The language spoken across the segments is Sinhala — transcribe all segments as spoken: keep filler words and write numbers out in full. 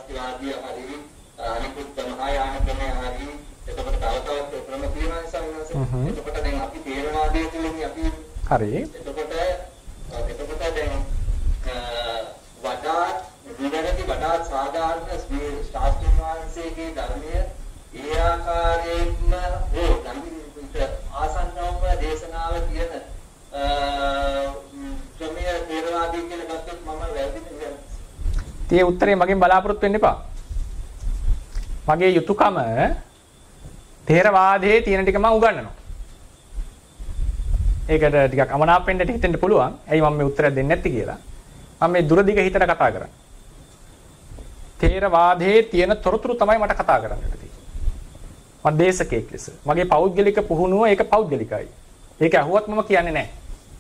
ප්‍රතිවාදී හරි අනිකුත් මහායාන ක්‍රමය හරි එතකොට තව තවත් ක්‍රම තියෙනවා සම්මාස. එතකොට දැන් අපි තේරවාදයේ තුලින් අපි හරි. එතකොට එතකොට දැන් වඩා විවරති වඩා සාධාරණ ශාස්ත්‍රීය වංශයේ ධර්මයේ ඒ ආකාරයෙන්ම ඕ ගම්බීරට ආසන්නවම දේශනාව කියන ක්‍රමයේ තේරවාදී කියලා ගත්තොත් මම වැරදිද කියලා. tie උත්තරේ මගෙන් බලාපොරොත්තු වෙන්න එපා. මගේ යුතුයකම තේරවාදයේ තියෙන ටික මම උගන්වනවා. ඒකට ටිකක් අමනාපෙන්න හිතෙන්න පුළුවන්. ඇයි මම මේ උත්තරය දෙන්නේ නැති කියලා. මම මේ දුරදිග හිතට කතා කරන්නේ. තේරවාදයේ තියෙන තොරතුරු තමයි මට කතා කරන්නට තියෙන්නේ. මම දේශකෙක් ලෙස. මගේ පෞද්ගලික පුහුණුව ඒක පෞද්ගලිකයි. ඒක අහුවත් මම කියන්නේ නැහැ.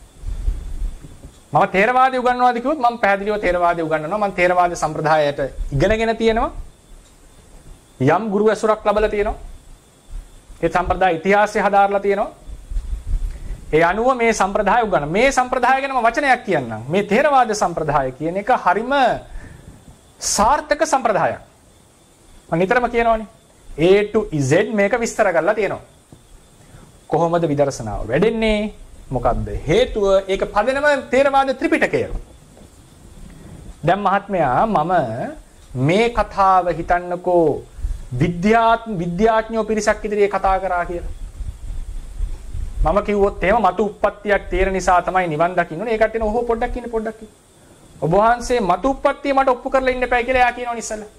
මම තේරවාදී උගන්වනවාද කිව්වොත් මම පැහැදිලිව තේරවාදී උගන්වනවා. මම තේරවාද සම්ප්‍රදායයට ඉගෙනගෙන තියෙනවා. යම් ගුරු ඇසුරක් ලැබලා තියෙනවා. ඒ සම්ප්‍රදාය ඉතිහාසය හදාarලා තියෙනවා. ඒ අනුව මේ සම්ප්‍රදාය උගන්වන. මේ සම්ප්‍රදාය ගැන මම වචනයක් කියන්නම්. මේ තේරවාද සම්ප්‍රදාය කියන එක හරිම සාර්ථක සම්ප්‍රදායක්. මම නිතරම කියනවානේ. A to Z මේක විස්තර කරලා තියෙනවා. කොහොමද විදර්ශනාව වැඩෙන්නේ? මොකද්ද හේතුව? ඒක පදනම තේරවාද ත්‍රිපිටකය. දැන් මහත්මයා මම මේ කතාව හිතන්නකෝ විද්‍යාත් විද්‍යාඥයෝ පිරිසක් ඉදිරියේ කතා කරා කියලා. මම කිව්වොත් එහෙම මතු උප්පත්තියක් තියෙන නිසා තමයි නිවන් දකින්න ඕනේ. ඒකට එන ඔහො පොඩ්ඩක් ඉන්න පොඩ්ඩක් ඉන්න. ඔබ වහන්සේ මතු උප්පත්තිය මට ඔප්පු කරලා ඉන්න එපා කියලා එයා කියනවා ඉස්සෙල්ලා.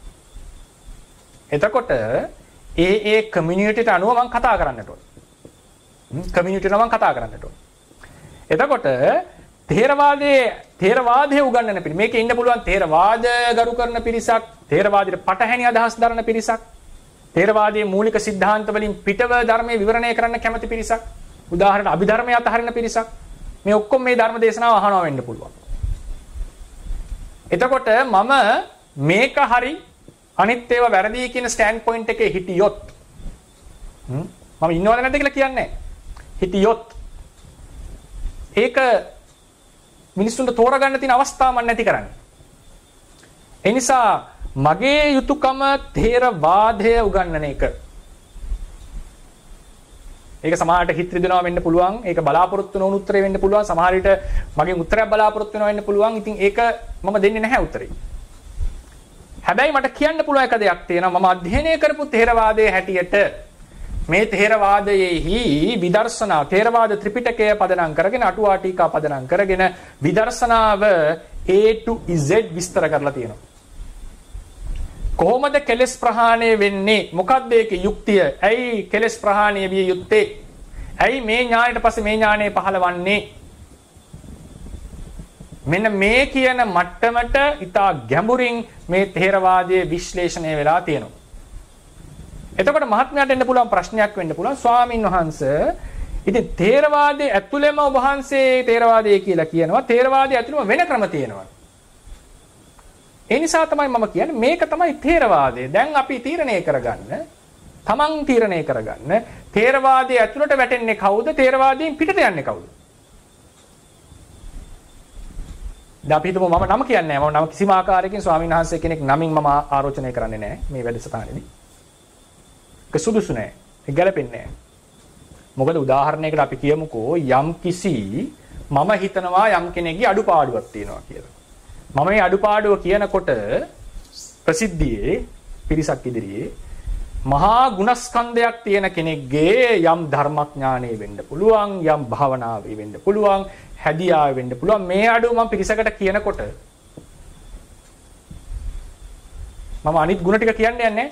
එතකොට ඒ ඒ කමියුනිටිට අනුව මම කතා කරන්නට ඕනේ. කමියුනිටිට මම කතා කරන්නට ඕනේ. එතකොට තේරවාදයේ තේරවාදයේ උගන්වන පිරිස මේකේ ඉන්න පුළුවන් තේරවාද ගරු කරන පිරිසක්, තේරවාදයට පටහැනි අදහස් දරන පිරිසක්, තේරවාදයේ මූලික સિદ્ધාන්ත වලින් පිටව ධර්මයේ විවරණය කරන්න කැමති පිරිසක්, උදාහරණයක් අභිධර්මයේ අතහරින පිරිසක්. මේ ඔක්කොම මේ ධර්ම දේශනාව අහනවා වෙන්න පුළුවන්. එතකොට මම මේක හරි අනිත් ඒවා වැරදි කියන ස්ටෑන්ඩ් පොයින්ට් එකේ හිටියොත් මම ඉන්නවද නැද්ද කියලා කියන්නේ නැහැ. හිටියොත් ඒක මිනිස්සුන්ට තෝරගන්න තියෙන අවස්ථාවක් මම නැති කරන්නේ. ඒ නිසා මගේ යුතුයකම තේරවාදය උගන්වන එක. ඒක සමහරට හිත රිදෙනවා වෙන්න පුළුවන්. ඒක බලාපොරොත්තු නොවුණු උත්තරේ වෙන්න පුළුවන්. සමහර විට මගෙන් උත්තරයක් බලාපොරොත්තු වෙනවා වෙන්න පුළුවන්. ඉතින් ඒක මම දෙන්නේ නැහැ උත්තරේ. හැබැයි මට කියන්න පුළුවන් එක දෙයක් තියෙනවා. මම අධ්‍යයනය කරපු තේරවාදයේ හැටියට මේ තේරවාදයේහි විදර්ශනා තේරවාද ත්‍රිපිටකය පදනම් කරගෙන අටුවා ටීකා පදනම් කරගෙන විදර්ශනාව A to Z විස්තර කරලා තියෙනවා. කොහොමද කෙලස් ප්‍රහාණය වෙන්නේ? මොකක්ද ඒකේ යුක්තිය? ඇයි කෙලස් ප්‍රහාණය විය යුත්තේ? ඇයි මේ ඥාණයට පස්සේ මේ ඥාණය පහළවන්නේ? මෙන්න මේ කියන මට්ටමට ඉතා ගැඹුරින් මේ තේරවාදයේ විශ්ලේෂණය වෙලා තියෙනවා. එතකොට මහත්මයාට එන්න පුළුවන් ප්‍රශ්නයක් වෙන්න පුළුවන් ස්වාමින් වහන්සේ ඉතින් තේරවාදයේ ඇතුළෙම ඔබ වහන්සේ තේරවාදය කියලා කියනවා. තේරවාදයේ ඇතුළෙම වෙන ක්‍රම තියෙනවා. ඒ නිසා තමයි මම කියන්නේ මේක තමයි තේරවාදය. දැන් අපි තීරණය කරගන්න, තමන් තීරණය කරගන්න තේරවාදයේ ඇතුළට වැටෙන්නේ කවුද? තේරවාදයෙන් පිටට යන්නේ කවුද? දැන් අපි හිතමු මම නම කියන්නේ නැහැ. මම නම කිසිම ආකාරයකින් ස්වාමීන් වහන්සේ කෙනෙක් නමින් මම ආරෝචනය කරන්නේ නැහැ මේ වැඩසටහනේදී. ඒක සුදුසු නැහැ. ඒක ගැලපෙන්නේ නැහැ. මොකද උදාහරණයකට අපි කියමුකෝ යම් කිසි මම හිතනවා යම් කෙනෙක්ගේ අඩුපාඩුවක් තියෙනවා කියලා. මම මේ අඩුපාඩුව කියනකොට ප්‍රසිද්ධියේ පිරිසක් ඉදිරියේ මහා ගුණස්කන්ධයක් තියෙන කෙනෙක්ගේ යම් ධර්මඥානෙ වෙන්න පුළුවන්, යම් භාවනාවේ වෙන්න පුළුවන්, හැදියාවෙ වෙන්න පුළුවන්. මේ අඩුව මම පිරිසකට කියනකොට මම අනිත් ගුණ ටික කියන්නේ නැහැ.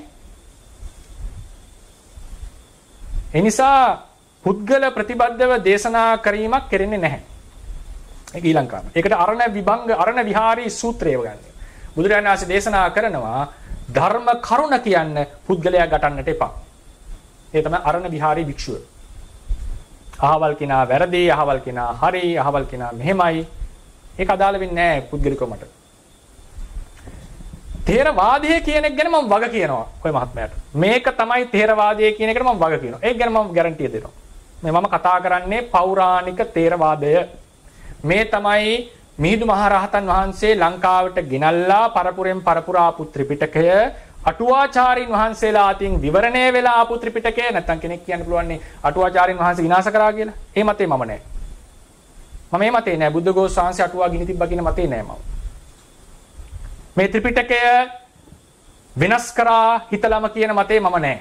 ඒ නිසා පුද්ගල ප්‍රතිබද්ධව දේශනා කිරීමක් කෙරෙන්නේ නැහැ. ඒක ඊළඟ කාරණා. ඒකට අරණ විභංග අරණ විහාරී සූත්‍රය වගන්නේ. බුදුරජාණන් වහන්සේ දේශනා කරනවා ධර්ම කරුණ කියන්න පුද්ගලයා ගටන්නට එපා. ඒ තමයි අරණ විහාරී භික්ෂුව. අහවල් කෙනා වැරදි, අහවල් කෙනා හරි, අහවල් කෙනා මෙහෙමයි. ඒක අදාළ වෙන්නේ නැහැ පුද්ගලිකව මට. තේරවාදය කියන එක ගැන මම වග කියනවා ඔය මහත්මයාට. මේක තමයි තේරවාදය කියන එකට මම වග කියනවා. ඒක ගැන මම ගැරන්ටිය දෙනවා. මේ මම කතා කරන්නේ පෞරාණික තේරවාදය. මේ තමයි මිහිඳු මහරහතන් වහන්සේ ලංකාවට ගෙනල්ලා පරපුරෙන් පරපුර ආපු ත්‍රිපිටකය අටුවාචාරින් වහන්සේලා අතින් විවරණය වෙලා ආපු ත්‍රිපිටකය නැත්නම් කෙනෙක් කියන්න පුළුවන් නේ අටුවාචාරින් වහන්සේ විනාශ කරා කියලා. ඒ මතේ මම නැහැ. මම මේ මතේ නැහැ. බුද්ධඝෝෂ වහන්සේ අටුවා ගිනි තිබ්බා කියන මතේ නැහැ මම. මේ ත්‍රිපිටකය විනාශ කරා හිතලම කියන මතේ මම නැහැ.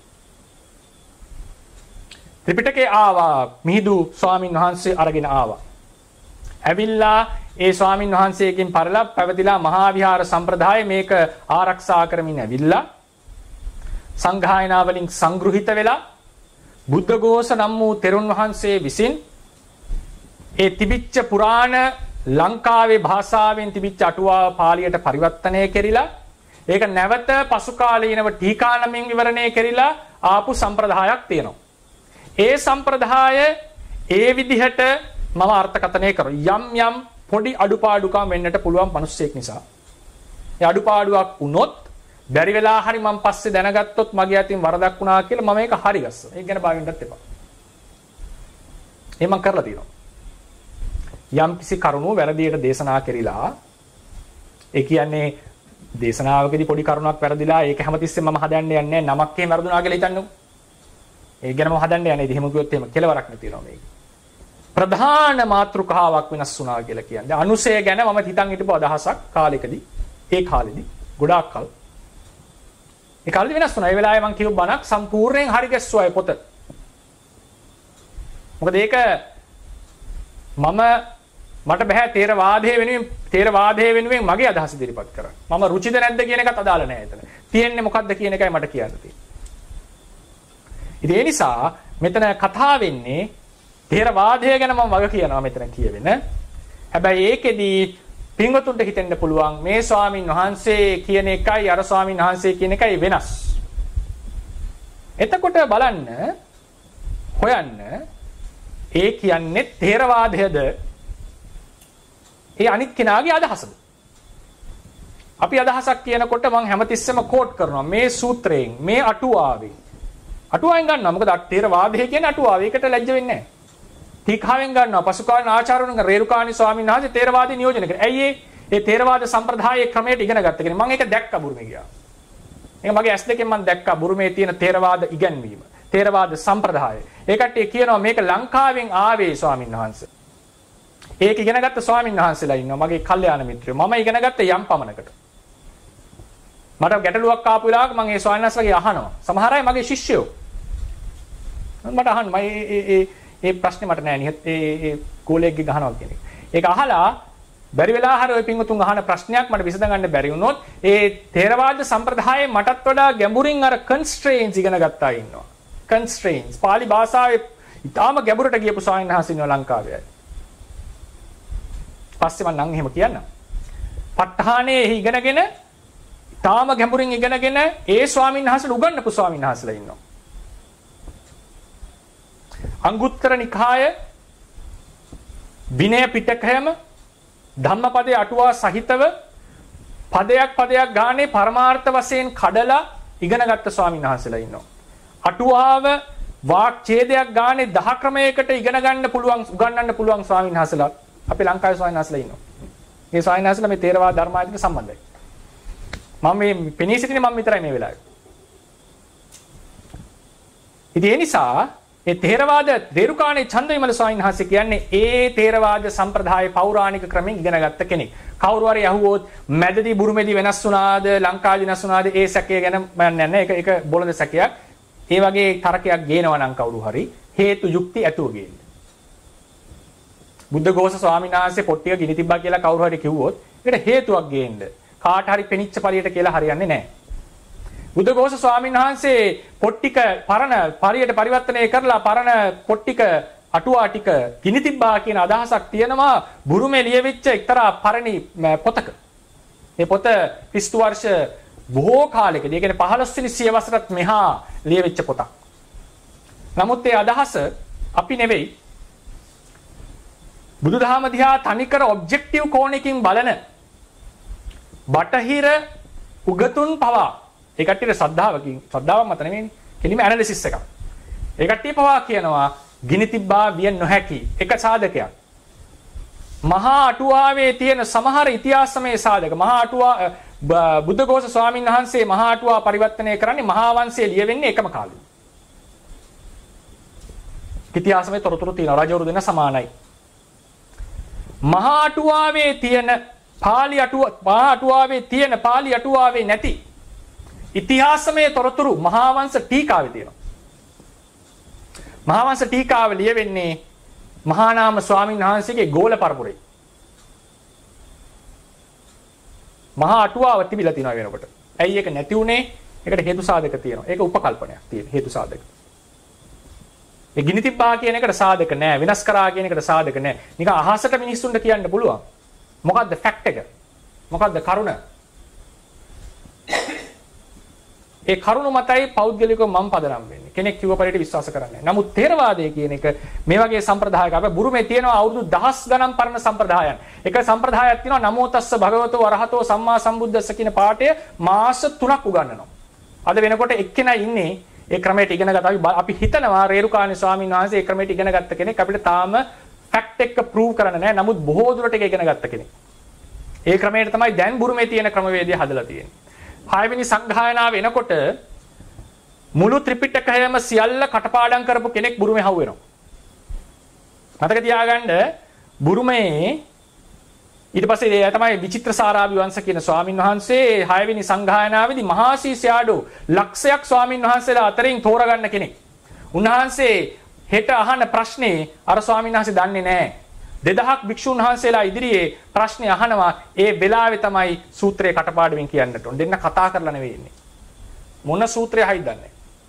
ත්‍රිපිටකේ ආවා මිහිඳු ස්වාමින් වහන්සේ අරගෙන ආවා. ඇවිල්ලා ඒ ස්වාමින් වහන්සේගෙන් පරලා පැවතිලා මහා විහාර සම්ප්‍රදාය මේක ආරක්ෂා කරමින් ඇවිල්ලා සංඝායනා වලින් සංග්‍රහිත වෙලා බුද්ධඝෝෂ නම් වූ තෙරුන් වහන්සේ විසින් ඒ තිබිච්ච පුරාණ ලංකාවේ භාෂාවෙන් තිබිච්ච අටුවා පාලියට පරිවර්තනය කෙරිලා ඒක නැවත පසු කාලීනව ටීකා නමින් විවරණය කෙරිලා ආපු සම්ප්‍රදායක් තියෙනවා. ඒ සම්ප්‍රදාය ඒ විදිහට මම අර්ථකථනය කරනවා. යම් යම් පොඩි අඩුපාඩුකම් වෙන්නට පුළුවන් මිනිස්සෙක් නිසා. ඒ අඩුපාඩුවක් වුණොත් බැරි වෙලා හරි මම පස්සේ දැනගත්තොත් මගේ අතින් වරදක් වුණා කියලා මම ඒක හරි ගස්සා. ඒක ගැන බාගෙන්නත් එපා. ඒ මම කරලා තියෙනවා. යම් කිසි කරුණු වැරදියට දේශනා කෙරිලා ඒ කියන්නේ දේශනාවකදී පොඩි කරුණක් වැරදිලා ඒක හැමතිස්සෙම මම හදන්න යන්නේ නැහැ. නමක් එහෙම වැරදුනා කියලා හිතන්නකෝ. ඒ ගැන මම හදන්න යන්නේ. එහෙම කිව්වොත් එහෙම කෙලවරක් නැතිනවා මේක. ප්‍රධාන මාතෘකාවක් වෙනස් වුණා කියලා කියන්නේ. අනුසය ගැන මම හිතන් හිටපු අදහසක් කාලෙකදී ඒ කාලෙදී ගොඩාක් කල් ඒ කාලෙදී වෙනස් වුණා. ඒ වෙලාවේ මම කියපු බණක් සම්පූර්ණයෙන් හරි ගැස්සුවා ඒ පොත. මොකද ඒක මම මට බෑ තේරවාදයේ වෙනුවෙන් තේරවාදයේ වෙනුවෙන් මගේ අදහස ඉදිරිපත් කරන්න. මම රුචිද නැද්ද කියන එකත් අදාළ නැහැ එතන. තියෙන්නේ මොකද්ද කියන එකයි මට කියන්න තියෙන්නේ. ඉතින් ඒ නිසා මෙතන කතා වෙන්නේ තේරවාදය ගැන මම වග කියනවා මෙතන කියවෙන. හැබැයි ඒකෙදී පින්වතුන්ට හිතෙන්න පුළුවන් මේ ස්වාමින් වහන්සේ කියන එකයි අර ස්වාමින් වහන්සේ කියන එකයි වෙනස්. එතකොට බලන්න හොයන්න ඒ කියන්නේ තේරවාදයද ඒ අනිත් කෙනාගේ අදහසද? අපි අදහසක් කියනකොට මම හැමතිස්සෙම කෝට් කරනවා මේ සූත්‍රයෙන් මේ අටුවාවෙන්. අටුවාවෙන් ගන්නවා. මොකද තේරවාදය කියන්නේ අටුවාව. ඒකට ලැජ්ජ වෙන්නේ නැහැ. ටීකාවෙන් ගන්නවා. පසුකාලීන ආචාර්යවරුන් රේරුකාණි ස්වාමීන් වහන්සේ තේරවාදී නියෝජනය කරා. ඇයි ඒ ඒ තේරවාද සම්ප්‍රදායේ ක්‍රමයට ඉගෙන ගත්ත කෙනෙක්. මම ඒක දැක්කා බුරුමේ ගියා. ඒක මගේ ඇස් දෙකෙන් මම දැක්කා බුරුමේ තියෙන තේරවාද ඉගැන්වීම. තේරවාද සම්ප්‍රදාය. ඒකට කියනවා මේක ලංකාවෙන් ආවේ ස්වාමීන් වහන්සේ. ඒක ඉගෙන ගත්ත ස්වාමීන් වහන්සේලා ඉන්නවා. මගේ කල්යාණ මිත්‍රයෝ. මම ඉගෙන ගත්තේ යම් පමණකට. මට ගැටලුවක් ආපු වෙලාවක මම ඒ ස්වාමීන් වහන්සේලාගේ අහනවා. සමහර අය මගේ ශිෂ්‍යයෝ. මට අහන්න මම ඒ ඒ ඒ ප්‍රශ්නේ මට නෑ නිහත් ඒ ඒ කෝලෙක්ගේ ගහනවා කියන එක. ඒක අහලා බැරි වෙලා හරි ඔය පින්වතුන් අහන ප්‍රශ්නයක් මට විසඳ ගන්න බැරි වුණොත් ඒ තේරවාද සම්ප්‍රදායේ මටත් වඩා ගැඹුරින් අර constraints ඉගෙන ගත්තා ඉන්නවා. constraints පාලි භාෂාවේ ඉතාම ගැඹුරට ගියපු ස්වාමීන් වහන්සේ ඉන්නවා ලංකාවේ. පස්සේ මම නම් එහෙම කියන්නම්. ප ဋ ාණේ ඉගෙනගෙන ඉතාම ගැඹුරින් ඉගෙනගෙන ඒ ස්වාමීන් වහන්සේලා උගන්වපු ස්වාමීන් වහන්සේලා ඉන්නවා. අංගුත්තර නිකාය විනය පිටකයම ධම්මපදයේ අටුවා සහිතව පදයක් පදයක් ගානේ පරමාර්ථ වශයෙන් කඩලා ඉගෙනගත්ත ස්වාමීන් වහන්සේලා ඉන්නවා. අටුවාව වාක් ඡේදයක් ගානේ දහ ක්‍රමයකට ඉගෙන ගන්න පුළුවන් උගන්වන්න පුළුවන් ස්වාමීන් වහන්සේලා අපේ ලංකාවේ ස්වාමීන් වහන්සේලා ඉන්නවා. මේ ස්වාමීන් වහන්සේලා මේ තේරවාද ධර්මායතනට සම්බන්ධයි. මම මේ පෙනී සිටින්නේ මම විතරයි මේ වෙලාවේ. ඉතින් ඒ නිසා ඒ තේරවාද රේරුකාණේ චන්දවිමල ස්වාමීන් වහන්සේ කියන්නේ ඒ තේරවාද සම්ප්‍රදායේ පෞරාණික ක්‍රමෙන් ඉගෙන ගත්ත කෙනෙක්. කවුරු හරි අහුවොත් මැදදී බුරුමේදී වෙනස් වුණාද ලංකාවේ වෙනස් වුණාද ඒ සැකය ගැන මම නෑ ඒක ඒක බොළඳ සැකයක්. ඒ වගේ තරකයක් ගේනවා නම් කවුරු හරි හේතු යුක්ති ඇතුව ගේන්න. බුද්ධඝෝෂ ස්වාමීන් වහන්සේ පොට්ටිය ගිනි තිබ්බා කියලා කවුරු හරි කිව්වොත් ඒකට හේතුවක් ගේන්න. කාට හරි පෙනිච්ච පරියට කියලා හරියන්නේ නැහැ. බුද්ධඝෝෂ ස්වාමීන් වහන්සේ පොට්ටික පරණ පරියට පරිවර්තනය කරලා පරණ පොට්ටික අටුවා ටික ගිනි තිබ්බා කියන අදහසක් තියෙනවා බුරුමේ ලියවිච්ච එක්තරා පරණි පොතක. මේ පොත ක්‍රිස්තු වර්ෂ බොහෝ කාලෙකදී, ඒ කියන්නේ පහළොස් වෙනි සියවසරත් මෙහා ලියවිච්ච පොතක්. නමුත් ඒ අදහස අපි නෙවෙයි බුදුදහම දිහා තනිකර ඔබ්ජෙක්ටිව් කෝණයකින් බලන බටහිර උගතුන් පවා ඒ කට්ටියට ශ්‍රද්ධාවකින් ශ්‍රද්ධාවක් මත නෙමෙයිනේ කෙලිම ඇනලිසිස් එකක්. ඒ කට්ටිය පවා කියනවා ගිනි තිබ්බා විය නොහැකි එක සාධකයක්. මහා අටුවාවේ තියෙන සමහර ඉතිහාසමය සාධක මහා අටුවා බුද්ධඝෝෂ ස්වාමීන් වහන්සේ මහා අටුවා පරිවර්තනය කරන්නේ මහා වංශය ලියවෙන්නේ එකම කාලේ. ඉතිහාසමය තොරතුරු තියෙනවා රජවරු දෙන සමානයි. මහා අටුවාවේ තියෙන පාලි අටුවා මහා අටුවාවේ තියෙන පාලි අටුවාවේ නැති ඉතිහාසමය තොරතුරු මහා වංශ ටීකාවේ තියෙනවා. මහා වංශ ටීකාව ලියවෙන්නේ මහා නාම ස්වාමීන් වහන්සේගේ ගෝල පරපුරේ. මහා අටුවාව තිබිලා තියෙනවා වෙනකොට. ඇයි ඒක නැති උනේ? ඒකට හේතු සාධක තියෙනවා. ඒක උපකල්පනයක් තියෙන හේතු සාධක. ඒ ගිනි තිබ්බා කියන එකට සාධක නැහැ. වෙනස් කරා කියන එකට සාධක නැහැ. නිකන් අහසට මිනිස්සුන්ට කියන්න පුළුවන්. මොකද්ද ෆැක්ට් එක? මොකද්ද කරුණ? ඒ කරුණ මතයි පෞද්ගලිකව මම පදනම් වෙන්නේ. කෙනෙක් කිව්ව පරිදි විශ්වාස කරන්නේ නැහැ. නමුත් ථේරවාදය කියන එක මේ වගේ සම්ප්‍රදායක අපේ බුරුමේ තියෙනවා අවුරුදු දහස් ගණන් පරණ සම්ප්‍රදායන්. එක සම්ප්‍රදායක් තියෙනවා නමෝ තස්ස භගවතෝ අරහතෝ සම්මා සම්බුද්දස්ස කියන පාඩය මාස තුනක් උගන්වනවා. අද වෙනකොට එක්කෙනා ඉන්නේ ඒ ක්‍රමයට ඉගෙන ගත්තා. අපි හිතනවා රේරුකාණේ ස්වාමීන් වහන්සේ ඒ ක්‍රමයට ඉගෙන ගත්ත කෙනෙක්. අපිට තාම ෆැක්ට් එක ප්‍රූව් කරන්න නැහැ. නමුත් බොහෝ දුරට ඒක ඉගෙන ගත්ත කෙනෙක්. ඒ ක්‍රමයට තමයි දැන් බුරුමේ තියෙන ක්‍රමවේදය හදලා තියෙන්නේ. හයවෙනි සංගායනාව එනකොට මුළු ත්‍රිපිටකයම සියල්ල කටපාඩම් කරපු කෙනෙක් බුරුමේ හවු වෙනවා. මතක තියාගන්න බුරුමේ ඊට පස්සේ ඒ තමයි විචිත්‍ර සාරාභි වංශ කියන ස්වාමින් වහන්සේ හයවෙනි සංගායනාවේදී මහා ශීෂ්‍යයාඩෝ ලක්ෂයක් ස්වාමින් වහන්සේලා අතරින් තෝරගන්න කෙනෙක්. උන්වහන්සේ හෙට අහන ප්‍රශ්නේ අර ස්වාමින් වහන්සේ දන්නේ නැහැ. දෙදහක් භික්ෂුන් වහන්සේලා ඉදිරියේ ප්‍රශ්නේ අහනවා. ඒ වෙලාවේ තමයි සූත්‍රයේ කටපාඩමින් කියන්නට ඕන. දෙන්න කතා කරලා නෙවෙයි ඉන්නේ. මොන සූත්‍රය හයිද දන්නේ.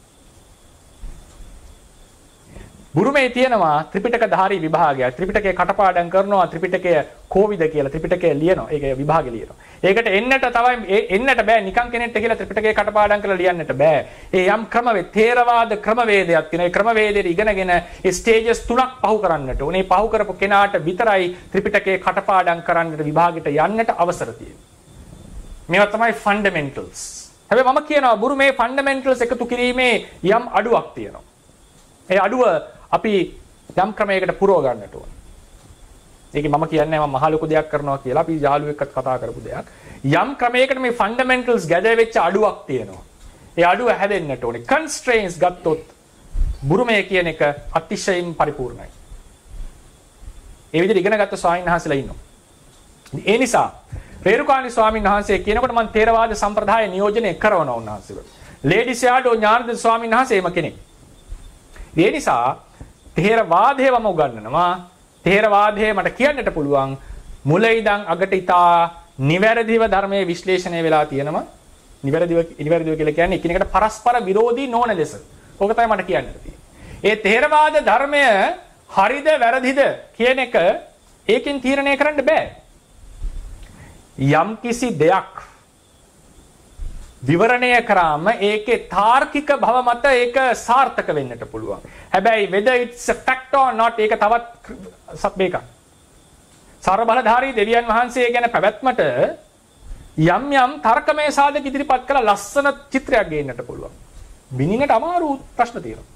බුරුමේ තියෙනවා ත්‍රිපිටකධාරී විභාගයක්. ත්‍රිපිටකේ කටපාඩම් කරනවා ත්‍රිපිටකය කෝවිද කියලා ත්‍රිපිටකය ලියනවා. ඒක විභාගෙ ලියනවා. ඒකට එන්නට තමයි එන්නට බෑ නිකන් කෙනෙක්ට කියලා ත්‍රිපිටකේ කටපාඩම් කරලා ලියන්නට බෑ. ඒ යම් ක්‍රමවේද ථේරවාද ක්‍රමවේදයක් තියෙනවා. ඒ ක්‍රමවේදෙට ඉගෙනගෙන ඒ ස්ටේජස් තුනක් පහු කරන්නට ඕනේ. පහු කරපු කෙනාට විතරයි ත්‍රිපිටකේ කටපාඩම් කරන්නට විභාගෙට යන්නට අවසර තියෙන්නේ. මේවා තමයි ෆන්ඩමෙන්ටල්ස්. හැබැයි මම කියනවා බුරුමේ ෆන්ඩමෙන්ටල්ස් එකතු කිරීමේ යම් අඩුවක් තියෙනවා. ඒ අඩුව අපි යම් ක්‍රමයකට පුරව ගන්නට ඕන. ඒක මම කියන්නේ මම මහ ලොකු දෙයක් කරනවා කියලා. අපි යාළුවෙක් එක්ක කතා කරපු දෙයක්. යම් ක්‍රමයකට මේ ෆන්ඩමෙන්ටල්ස් ගැදේ වෙච්ච අඩුවක් තියෙනවා. ඒ අඩුව හැදෙන්නට ඕනේ. කන්ස්ට්‍රේන්ට්ස් ගත්තොත් බුරුමේ කියන එක අතිශයින් පරිපූර්ණයි. ඒ විදිහට ඉගෙන ගත්ත ස්වාමීන් වහන්සේලා ඉන්නවා. ඒ නිසා රේරුකාණේ ස්වාමීන් වහන්සේ කියනකොට මම ථේරවාද සම්ප්‍රදාය නියෝජනය කරනවා උන්වහන්සේව. ලේඩිසියාඩෝ ඥානද ස්වාමීන් වහන්සේම කෙනෙක්. ඒ නිසා ථේරවාදය වම උගන්වනවා. ථේරවාදය මට කියන්නට පුළුවන් මුල ඉඳන් අගට ඉතා නිවැරදිව ධර්මයේ විශ්ලේෂණය වෙලා තියෙනවා. නිවැරදිව නිවැරදිව කියලා කියන්නේ එකිනෙකට පරස්පර විරෝධී නොවන ලෙස. ඕක තමයි මට කියන්න තියෙන්නේ. ඒ ථේරවාද ධර්මය හරිද වැරදිද කියන එක ඒකෙන් තීරණය කරන්න බෑ. යම් කිසි දෙයක් විවරණය කරාම ඒකේ තාර්කික භව මත ඒක සාර්ථක වෙන්නට පුළුවන්. හැබැයි whether it's a fact or not ඒක තවත් සබ්බේක. සර්වබලධාරී දෙවියන් වහන්සේ ගැන පැවැත්මට යම් යම් තර්කමය සාධක ඉදිරිපත් කළ ලස්සන චිත්‍රයක් ගේන්නට පුළුවන්. විනින්නට අමාරු ප්‍රශ්න තියෙනවා.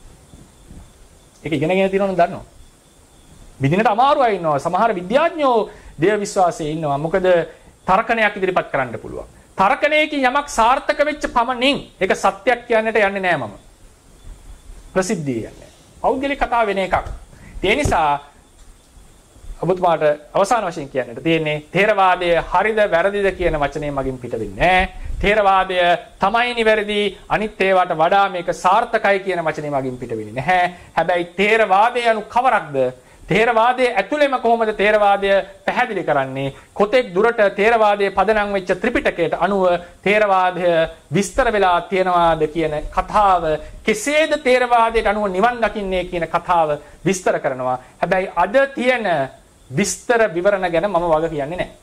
ඒක ඉගෙනගෙන තියෙනවනම් දන්නවා. විනින්නට අමාරු අය ඉන්නවා. සමහර විද්‍යාඥයෝ දේව විශ්වාසයේ ඉන්නවා. මොකද තර්කණයක් ඉදිරිපත් කරන්න පුළුවන්. තර්කණයකින් යමක් සාර්ථක වෙච්ච පමණින් ඒක සත්‍යයක් කියන්නට යන්නේ නෑ මම. ප්‍රසිද්ධිය යන්නේ. පෞද්ගලික කතාව වෙන එකක්. ඒ නිසා ඔබතුමාට අවසාන වශයෙන් කියන්නට තියෙන්නේ ථේරවාදය හරිද වැරදිද කියන වචනේ මගින් පිට වෙන්නේ නෑ. ථේරවාදය තමයි නිවැරදි අනිත් ඒවාට වඩා මේක සාර්ථකයි කියන වචනේ මගින් පිට වෙන්නේ නැහැ. හැබැයි ථේරවාදය anu කවරක්ද? ථේරවාදයේ ඇතුළෙම කොහොමද ථේරවාදය පැහැදිලි කරන්නේ? කොතෙක් දුරට ථේරවාදයේ පදනම් වෙච්ච ත්‍රිපිටකයට අනුව ථේරවාදය විස්තර වෙලා තියෙනවාද කියන කතාව, කෙසේද ථේරවාදයට අනුව නිවන් දකින්නේ කියන කතාව විස්තර කරනවා. හැබැයි අද තියෙන විස්තර විවරණ ගැන මම වග කියන්නේ නැහැ.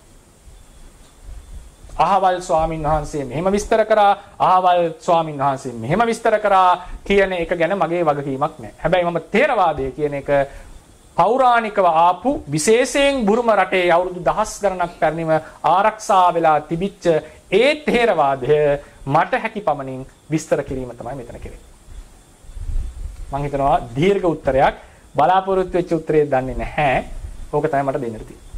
අහවල් ස්වාමින් වහන්සේ මෙහෙම විස්තර කරා, අහවල් ස්වාමින් වහන්සේ මෙහෙම විස්තර කරා කියන එක ගැන මගේ වගකීමක් නැහැ. හැබැයි මම ථේරවාදය කියන එක පෞරාණිකව ආපු විශේෂයෙන් බුරුම රටේ අවුරුදු දහස් ගණනක් පැරණිව ආරක්ෂා වෙලා තිබිච්ච ඒ ථේරවාදය මට හැකි පමණින් විස්තර කිරීම තමයි මෙතන කෙරෙන්නේ. මම හිතනවා දීර්ඝ උත්තරයක් බලාපොරොත්තු වෙච්ච උත්තරේ දන්නේ නැහැ. ඕක තමයි මට දෙන්න තියෙන්නේ.